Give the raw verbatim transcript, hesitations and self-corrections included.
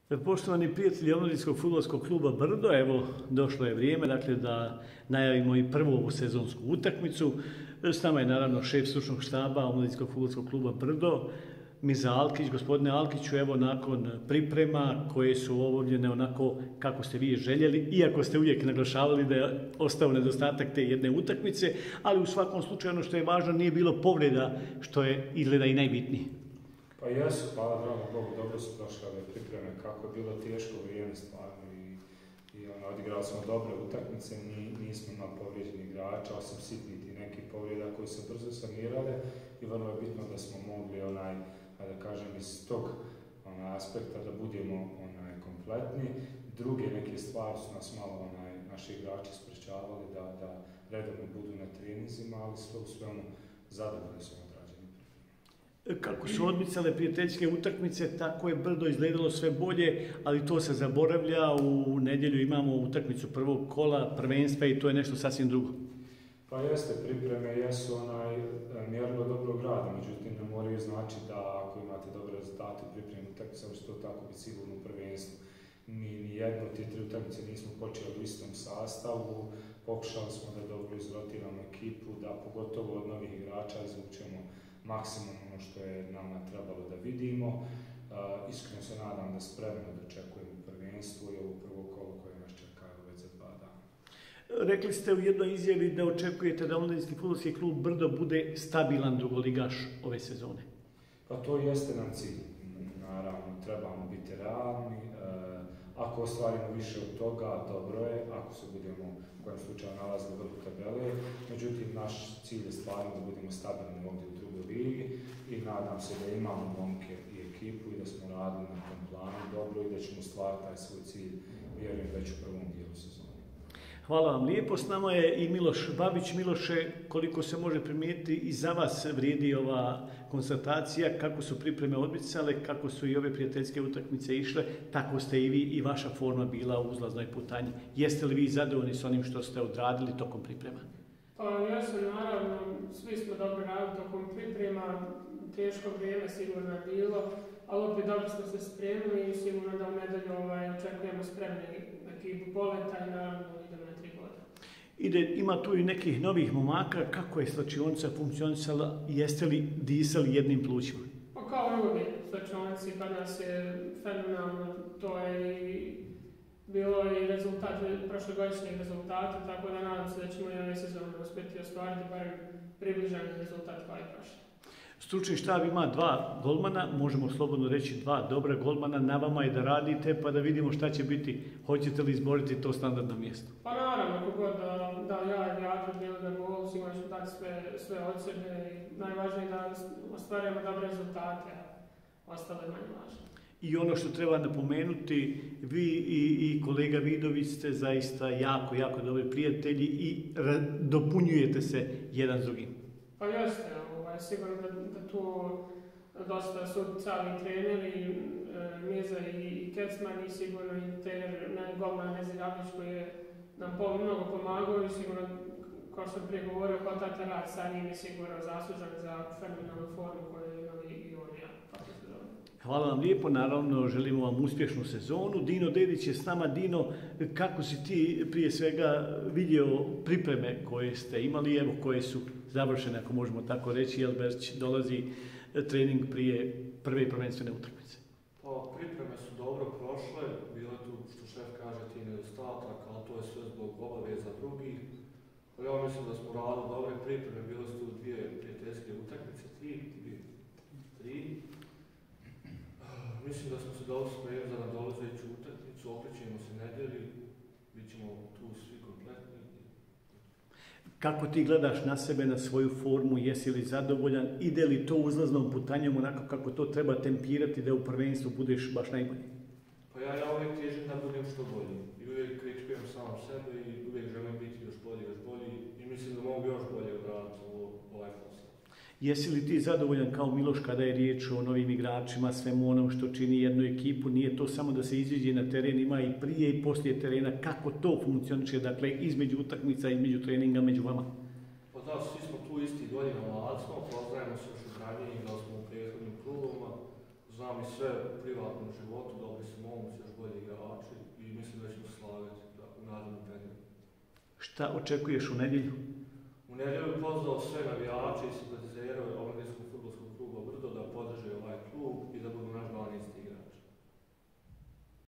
Poštovani prijatelji Omladinskog fudbalskog kluba Brdo, evo došlo je vrijeme dakle, da najavimo i prvu ovu sezonsku utakmicu. S nama je naravno šef stručnog štaba Omladinskog fudbalskog kluba Brdo, Miza Alkić. Gospodine Alkiću, evo nakon priprema koje su obavljene onako kako ste vi željeli, iako ste uvijek naglašavali da je ostao nedostatak te jedne utakmice, ali u svakom slučaju ono što je važno nije bilo povreda, što je izgleda i najbitnije. Pa jesu, hvala dragom Bogu, dobro su prošle ove pripreme, kako je bilo teško vrijeme stvarno i, i ono, odigrali smo dobre utakmice, ni, nismo imali povrijeđenih igrača, osim sitnih i nekih povreda koji se brzo sanirale i vrlo je bitno da smo mogli onaj, da kažem, iz tog onaj, aspekta da budemo onaj, kompletni. Druge neke stvari su nas malo onaj, naši igrači sprečavali da, da redovno budu na treninzima, ali sve u svemu zadovoljni smo odrađeni. Kako su odmicale prijateljske utakmice, tako je Brdo izgledalo sve bolje, ali to se zaboravlja. U nedjelju imamo utakmicu prvog kola prvenstva i to je nešto sasvim drugo. Pa jeste, pripreme jesu onaj mjerilo dobrog rada, međutim ne moraju znači da ako imate dobre rezultate u pripremnim utakmicama će to tako biti sigurno u prvenstvu. Mi nijedno od te tri utakmice nismo počeli u istom sastavu, pokušali smo da dobro izrotiramo ekipu, da pogotovo od novih igrača izvučemo maksimum ono što je nama trebalo da vidimo. Uh, iskreno se nadam da spremno dočekujemo prvenstvo i ovo prvo kolo koje nas čeka već za dva dana. Rekli ste u jednoj izjavi da očekujete da Omladinski fudbalski klub Brdo bude stabilan drugoligaš ove sezone. Pa to jeste nam cilj. Naravno, trebamo biti realni. Uh, ako ostvarimo više od toga, dobro je. Ako se budemo u kojem slučaju nalazili vrhu tabele. Međutim, naš cilj je stvarno da budemo stabilni ovdje u drugoj ligi i nadam se da imamo momke i ekipu i da smo radili na tom planu dobro i da ćemo stvariti taj svoj cilj, vjerujem, već u prvom dijelu sezone. Hvala vam lijepo. S nama je i Miloš Babić. Miloše, koliko se može primijetiti, i za vas vrijedi ova konstatacija, kako su pripreme odmicale, kako su i ove prijateljske utakmice išle, tako ste i vi i vaša forma bila u uzlaznoj putanji. Jeste li vi zadovoljni s onim što ste odradili tokom priprema? Pa ja sam naravno, svi smo dobro radili tokom priprema, teško vrijeme sigurno je bilo, ali opet dobro smo se spremili i sigurno da u nedjelju ovaj, očekujemo spremni ekipu poleta i naravno idemo na tri boda. Ide, ima tu i nekih novih momaka, kako je slačionica funkcionisala, jeste li disali jednim plućima? Pa kao i uvijek, slačionici kad nas je fenomenalno, to je i bilo i rezultat, prošlogodišnjeg rezultata, tako da nadam se da ćemo i ove sezone uspjeti ostvariti bar približan rezultat kao i prošle. Stručni štab ima dva golmana, možemo slobodno reći dva dobra golmana, na vama je da radite pa da vidimo šta će biti, hoćete li izboriti to standardno mjesto? Pa naravno, kako da, da ja i Adro bili na golu, sigurno ćemo dati sve, sve od sebe i najvažnije je da ostvarujemo dobre rezultate, a ostalo je manje važno. I ono što treba napomenuti, vi i, i kolega Vidović ste zaista jako, jako dobri prijatelji i dopunjujete se jedan s drugim. Pa jeste, ovaj, sigurno da, da tu dosta su cali treneri, e, Miza i, i Kecman i sigurno i trener golman Nezirabić koji je nam pol mnogo pomagao i sigurno, kao što sam prije govorio, kao tata rad sa njim je sigurno zaslužan za fenomenalnu formu koju imali i on ja. Hvala vam lijepo, naravno želimo vam uspješnu sezonu. Dino Dedić je s nama. Dino, kako si ti prije svega vidio pripreme koje ste imali, evo koje su završene, ako možemo tako reći, jer već dolazi trening prije prve prvenstvene utakmice? Pa, pripreme su dobro prošle, bilo je tu, što šef kaže, ti nedostatak, ali to je sve zbog obaveza drugih. Ja mislim da smo radili dobre pripreme, bile su tu dvije prijateljske utakmice, tri, dvije, tri. Mislim da smo se dobro spremili za nadolazeću utakmicu, okrećemo se nedjelji, bit ćemo tu svi kompletni. Kako ti gledaš na sebe, na svoju formu, jesi li zadovoljan, ide li to uzlaznom putanjom onako kako to treba tempirati da u prvenstvu budeš baš najbolji? Pa ja, ja uvijek težim da budem što bolji i uvijek kritičujem sam sebe i uvijek želim biti još bolji, još bolji i mislim da mogu još bolje odraditi ovaj posao. Jesi li ti zadovoljan kao Miloš kada je riječ o novim igračima, svemu onom što čini jednu ekipu? Nije to samo da se iziđe na teren, ima i prije i poslije terena. Kako to funkcioniše, dakle, između utakmica, između treninga, među vama? Pa da, svi smo tu isti godina mlad smo, poznajemo se još u ranije, igrali smo u prethodnim klubovima, znam i sve u privatnom životu, dobri su momci, još bolji igrači i mislim da ćemo slaviti u narednom periodu. Šta očekuješ u nedjelju? U nedjelju bih pozvao sve navijače i simpatizere